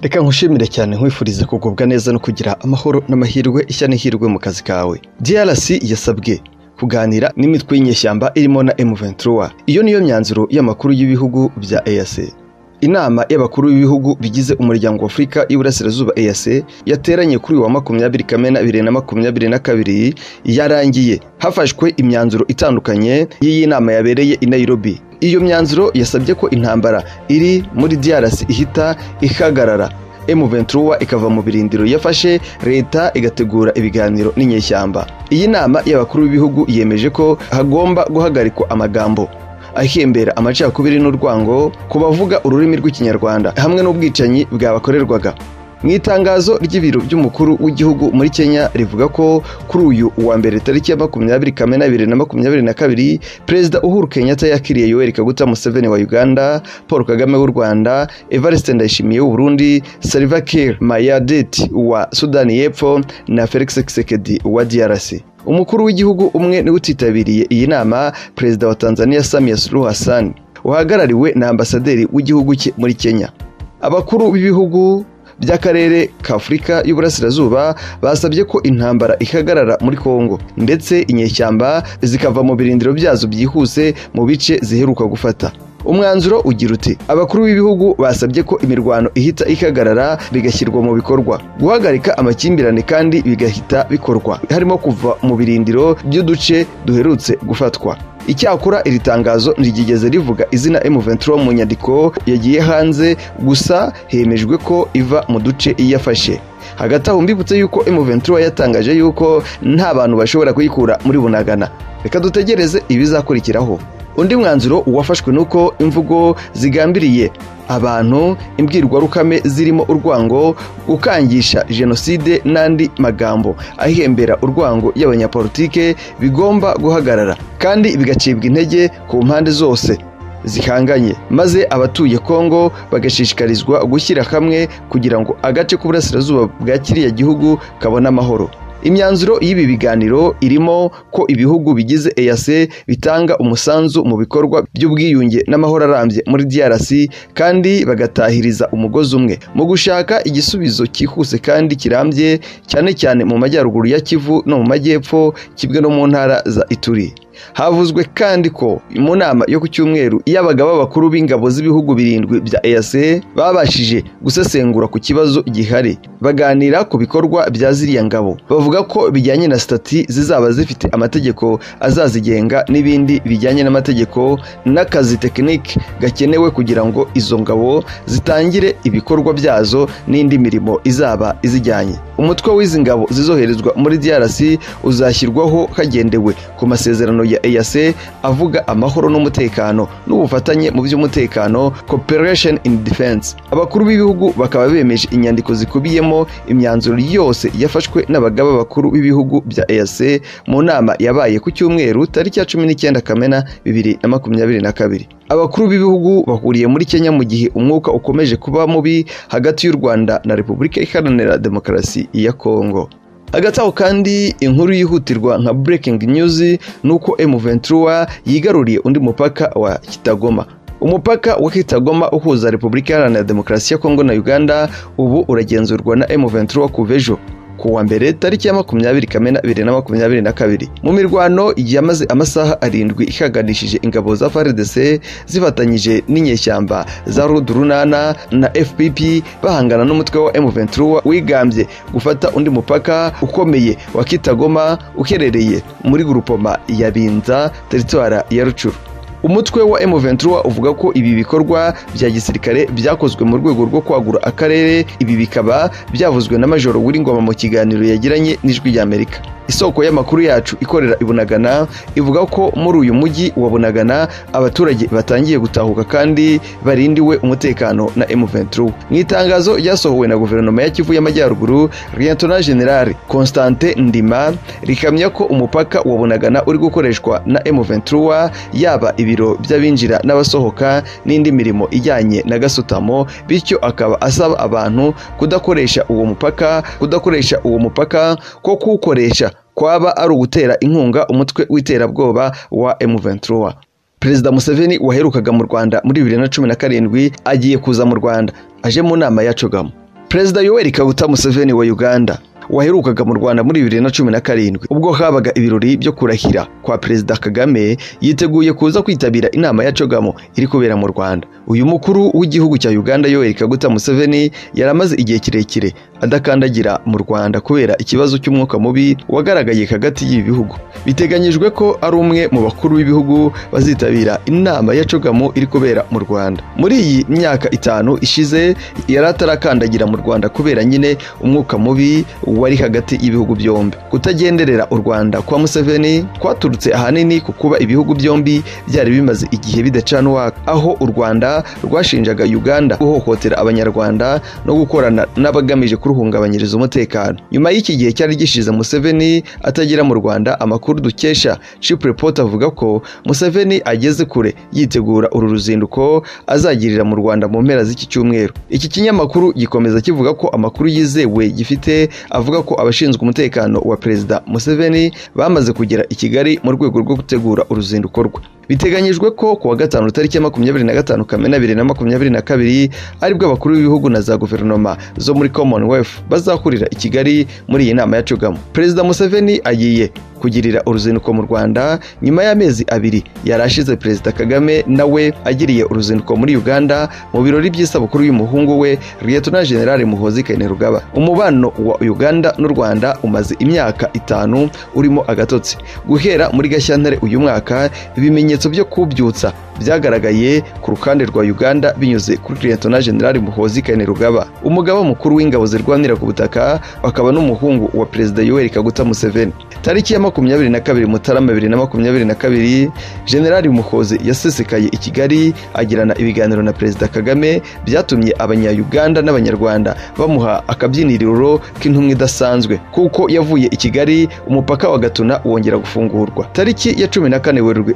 Reka nkushimire cyane nkwifurize kugubwa neza no kugira amahoro n'amahirwe ishya n'ihirwe mu kazi kawe. DRC yasabwe kuganira n'imitwe y'inyeshyamba irimo na M23. Iyo niyo myanzuro y'amakuru y'ibihugu bya EAC. Inama y'abakuru b'ibihugu bigize umuryango wa Afrika y'Iburasirazuba EAC yateranye kuri wa 20 Kamena 2022 yarangiye hafashwe imyanzuro itandukanye y'iyi nama yabereye i Nairobi. Iyo myanzuro yasabye ko intambara iri muri DRC ihita ihagarara, M23 ikava mu birindiro yafashe, leta igategura ibiganiro n'inyeshyamba. Iyi nama y'abakuru b'ibihugu yemeje ko hagomba guhagarikwa amagambo ahembera amacakubiri n'urwango ku bavuga ururimi rw'ikinyarwanda hamwe n'ubwicanyi bwabakorerwaga. Mu itangazo ry'ibiro by'umukuru w'igihugu muri Kenya rivuga ko kuri uyu wa mbere tariki ya 20 Kamena 2022 Perezida Uhuru Kenyatta yakiriye Yoweri Kaguta Museveni wa Uganda, Paul Kagame w'u Rwanda, Evariste Ndayishimiye w'u Burundi, Salva Kiir Mayardit wa Sudani y'Epfo na Felix Tshisekedi wa DRC. Umukuru w'igihugu umwe ni utitabiriye iyi nama, Perezida wa Tanzania Samia Suluhu Hassan, uhagarariwe na ambasaderi w'igihugu cye muri Kenya. Abakuru b'ibihugu by'akarere ka Afrika y'Uburasirazuba basabye ko intambara ihagarara muri Kongo ndetse inyeshyamba zikava mu birindiro byazo byihuse mu bice ziheruka gufata. Umwanzuro ugira uti abakuru b'ibihugu basabye ko imirwano ihita ihagarara bigashyirwa mu bikorwa, guhagarika amakimbirane kandi bigahita bikorwa, harimo kuva mu birindiro by'uduce duherutse gufatwa. Icyakora iri tangazo ntigigeze rivuga izina M23 mu nyandiko yagiye hanze, gusa hemejwe ko iva mu duce Yafashe. Hagati aho mbibutse yuko M23 yatangaje yuko nta bantu bashobora kuyikura muri Bunagana. Reka dutegereze ibizakurikiraho. Undi mwanzuro wafashwe nuko imvugo zigambiriye abantu, imbwirwarukame zirimo urwango, gukangisha jenoside n'andi magambo ahembera urwango y'abanyapolitike bigomba guhagarara kandi bigacibwa intege ku mpande zose zihanganye, maze abatuye Kongo bagashishikarizwa gushyira hamwe kugira ngo agace k'uburasirazuba bwa kiriya gihugu kabone amahoro. Imyanzuro y'ibi biganiro irimo ko ibihugu bigize EAC bitanga umusanzu mu bikorwa by'ubwiyunge n'amahoro arambye muri DRC kandi bagatahiriza umugozi umwe mu gushaka igisubizo cyihuse kandi kirambye, cyane cyane mu majyaruguru ya Kivu no mu majyepfo, kibwe no mu ntara za Ituri. Havuzwe kandi ko mu nama yo ku cyumweru y'abagaba bakuru b'ingabo z'ibihugu birindwi bya EAC babashije gusesengura ku kibazo gihari, baganira ku bikorwa bya ziriya ngabo. Bavuga ko bijyanye na stati zizaba zifite amategeko azazigenga n'ibindi bijyanye n'amategeko n'akazi tekinike gakenewe kugira ngo izo ngabo zitangire ibikorwa byazo n'indi mirimo izaba izijyanye. Umutwe w'izi ngabo zizoherezwa muri DRC uzashyirwaho hagendewe ku masezerano ya EAC avuga amahoro n'umutekano n'ubufatanye mu by'umutekano, cooperation in defense. Abakuru b'ibihugu bakaba bemeje inyandiko zikubiyemo imyanzuro yose yafashwe n'abagaba bakuru b'ibihugu bya EAC mu nama yabaye ku cyumweru tariki ya 19 Kamena 2022. Abakuru b'ibihugu bahuriye muri Kenya mu gihe umwuka ukomeje kuba mubi hagati y'u Rwanda na Repubulika Iharanira Demokarasi ya Kongo. Hagati aho kandi inkuru yihutirwa nka breaking news nuko M23 yigaruriye undi mupaka wa Kitagoma. Umupaka wa Kitagoma uhuza Repubulika Iharanira Demokarasi ya Kongo na Uganda ubu uragenzurwa na M23 kuva ejo ku wa mbere tariki ya 20 Kamena 2022. Mu mirwano yamaze amasaha 7 ihaganishije ingabo za FARDC zifatanyije n'inyeshyamba za Rudurunana na FPP bahangana n'umutwe wa M23 wigambye gufata undi mupaka ukomeye wa Kitagoma uherereye muri grupoma ya Binza, teritwara ya Rucuru. Umutwe wa M23 uvuga ko ibi bikorwa bya gisirikare byakozwe mu rwego rwo kwagura akarere. Ibi bikaba byavuzwe na Major W'Ingoma mu kiganiro yagiranye n'Ijwi ry'Amerika. Isoko y'amakuru yacu ikorera i Bunagana ivuga ko muri uyu mujyi wa Bunagana abaturage batangiye gutahuka kandi barindiwe umutekano na M23. Mu itangazo ryasohowe na guverinoma ya Kivu y'Amajyaruguru, Lieutenant General Constantin Ndima rikamya ko umupaka wa Bunagana uri gukoreshwa na M23 yaba ibiro by'abinjira n'abasohoka n'indi mirimo ijyanye na gasutamo, bityo akaba asaba abantu kudakoresha uwo mupaka ko kuwukoresha kwaba ari ugutera inkunga umutwe w'iterabwoba wa M23. Perezida Museveni waherukaga mu Rwanda muri 2017 agiye kuza mu Rwanda, aje mu nama ya Cogamo. Perezida Yoweri Kaguta Museveni wa Uganda waherukaga mu Rwanda muri 2017 ubwo habaga ibirori byo kurahira kwa Perezida Kagame yiteguye kuza kwitabira inama ya Cogamo iri kubera mu Rwanda. Uyu mukuru w'igihugu cya Uganda Yoweri Kaguta Museveni yaramaze igihe kirekire adakandagira mu Rwanda kubera ikibazo cy'umwuka mubi wagaragaye hagati y'ibihugu. Biteganyijwe ko ari umwe mu bakuru b'ibihugu bazitabira inama ya Cogamo iri kubera mu Rwanda. Muri iyi myaka 5 ishize yaratarakandagira mu Rwanda kubera nyine umwuka mubi wari hagati y'ibihugu byombi. Kutagenderera u Rwanda kwa Museveni kwaturutse ahanini ku kuba ibihugu byombi byari bimaze igihe bidacanwa, aho u Rwanda rwashinjaga Uganda guhohotera abanyarwanda no gukorana n'abagamije kuruhungabanyiriza umutekano. Nyuma y'iki gihe cyari gishize Museveni atagera mu Rwanda, amakuru dukesha Chip Report avuga ko Museveni ageze kure yitegura uru ruzinduko azagirira mu Rwanda mu mpera z'iki cyumweru. Iki kinyamakuru gikomeza kivuga ko amakuru yizewe gifite avuga ko abashinzwe umutekano wa Perezida Museveni bamaze kugera i Kigali mu rwego rwo gutegura uruzinduko rwe. Biteganyijwe ko kuwa gatanu tariki ya 25 Kamena 2022 aribwo abakuru b'ibihugu na za guverinoma zo muri Commonwealth bazakurira i Kigali muri iyi nama ya Cogamo. Perezida Museveni agiye kugirira uruzinduko mu Rwanda nyuma y'amezi 2 yarashize Perezida Kagame nawe agiriye uruzinduko muri Uganda mu birori by'isabukuru y'umuhungu we Lieutenant General Muhoozi Kainerugaba. Umubano wa Uganda n'u Rwanda umaze imyaka 5 urimo agatotsi. Guhera muri Gashyantare uyu mwaka ibimenyetso byo kubyutsa byagaragaye ku rukande rwa Uganda binyuze kuri Lieutenant General Muhoozi Kainerugaba, umugaba mukuru w'ingabo zirwanira ku butaka, bakaba n'umuhungu wa Perezida Yoweri Kaguta Museveni. Tariki ya 22 Mutarama 2022 General Muhoozi yasesekaye i Kigali agirana ibiganiro na Perezida Kagame byatumye abanya-Uganda n'abanyarwanda bamuha akabyiniriro k'intumwa idasanzwe kuko yavuye i Kigali umupaka wa Gatuna wongera gufungurwa. Tariki ya 14 Werurwe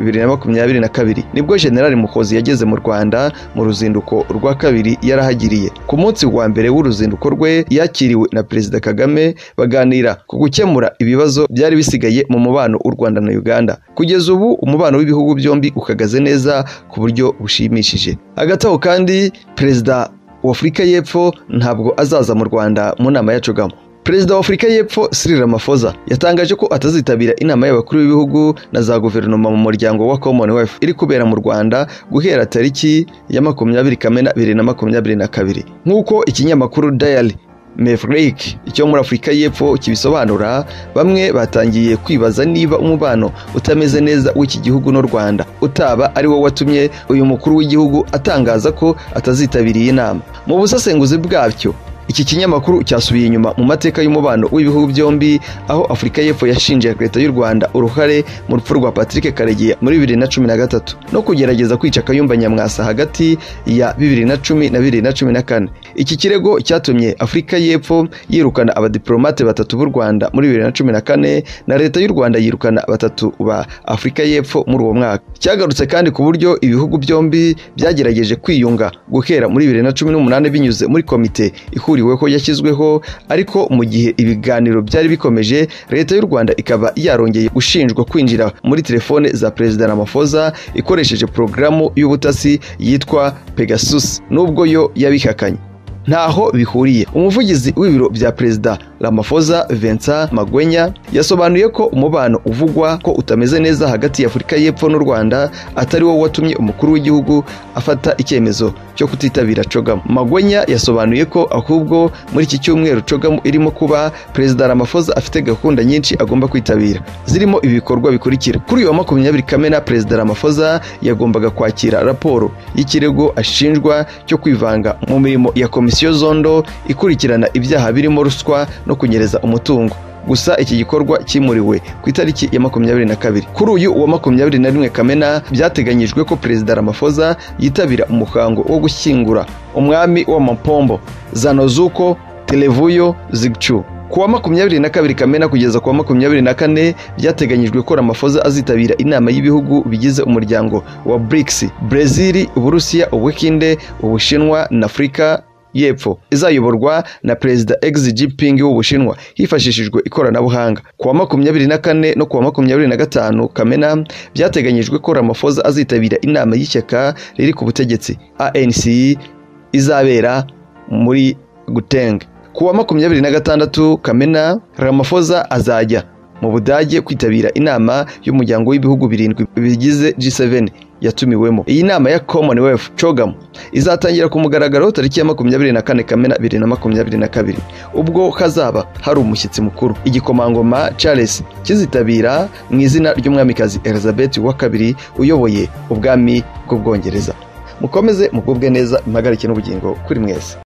2022 nibwo General Muhoozi yageze mu Rwanda mu ruzinduko rwa kabiri yarahagiriye. Ku munsi wa mbere w'uruzinduko rwe yakiriwe na Perezida Kagame baganira ku gukemura ibibazo byari bisigaye mu mubano u Rwanda na Uganda. Kugeza ubu umubano w'ibihugu byombi ukagaze neza ku buryo bushimishije. Agataho kandi Perezida wa Afurika y'Epfo ntabwo azaza mu Rwanda mu nama ya Cogamo. Perezida wa Afurika y'Epfo Cyril Ramaphosa yatangaje ko atazitabira inama y'abakuru b'ibihugu na za guverinoma mu muryango wa Commonwealth iri kubera mu Rwanda guhera tariki ya 20 Kamena 2022. Nk'uko ikinyamakuru Daily Maverick icyo muri Afurika y'Epfo kibisobanura, bamwe batangiye kwibaza niba umubano utameze neza w'iki gihugu n'u Rwanda utaba ari wo watumye uyu mukuru w'igihugu atangaza ko atazitabiriye inama. Mu busasenguzi bwabyo iki kinyamakuru cyasubiye inyuma mu mateka y'umubano w'ibihugu byombi, aho Afurika y'Epfo yashinje leta y'u Rwanda uruhare mu rupfu rwa Patrick Karegeya muri 2013 no kugerageza kwica Kayumba Nyamwasa hagati ya 2010 na 2014. Iki kirego cyatumye Afurika y'Epfo yirukana abadiplomate 3 b'u Rwanda muri 2014 na leta y'u Rwanda yirukana 3 ba Afurika y'Epfo muri uwo mwaka. Cyagarutse kandi ku buryo ibihugu byombi byagerageje kwiyunga guhera muri 2018 binyuze muri komite ko yashyizweho, ariko mu gihe ibiganiro byari bikomeje leta y'u Rwanda ikaba yarongeye gushinjwa kwinjira muri telefone za Perezida Ramaphosa ikoresheje programu y'ubutasi yitwa Pegasus, nubwo yo yabihakanye. Ntaho bihuriye. Umuvugizi w'ibiro bya Perezida Ramaphosa Vincent Magwenya yasobanuye ko umubano uvugwa ko utameze neza hagati ya Afurika y'Epfo n'u Rwanda atari wo watumye umukuru w'igihugu afata icyemezo cyo kutitabira Cogamo. Magwenya yasobanuye ko ahubwo muri iki cyumweru Cogamo irimo kuba Perezida Ramaphosa afite gahunda nyinshi agomba kwitabira, zirimo ibikorwa bikurikira. Kuri uyu wa 20 Kamena Perezida Ramaphosa yagombaga kwakira raporo y'ikirego ashinjwa cyo kwivanga mu mirimo ya Komisiyo Zondo ikurikirana ibyaha birimo ruswa no kunyereza umutungo. Gusa iki gikorwa kimuriwe ku itariki ya 22. Kuri uyu wa 21 Kamena byateganyijwe ko Perezida Ramaphosa yitabira umuhango wo gushyingura umwami wa Mapombo Zanozuko Televuyo Zigchu. Kuwa 22 Kamena kugeza kuwa 24 byateganyijwe ko Ramaphosa azitabira inama y'ibihugu bigize umuryango wa BRICS: Brazil, Uburusiya, Ubuhinde, Ubushinwa na Afurika y'Epfo, izayoborwa na Perezida Xi Jinping w'Ubushinwa hifashishijwe ikoranabuhanga. Kuwa 24 no kuwa 25 Kamena byateganyijwe ko Ramaphosa azitabira inama y'ishyaka riri ku butegetsi ANC izabera muri Guteng. Kuwa 26 Kamena, Ramaphosa azajya mu Budage kwitabira inama y'umuryango w'ibihugu 7 bigize G7 yatumiwemo. Iyi nama ya Commonwealth Chogam izatangira ku mugaragaro tariki ya 24 Kamena 2022, ubwo hazaba hari umushyitsi mukuru, igikomangoma Charles kizitabira mu izina ry'umwamikazi Elizabeth wa kabiri uyoboye ubwami bw'Ubwongereza. Mukomeze mugubwe neza, impagarike n'ubugingo kuri mwese.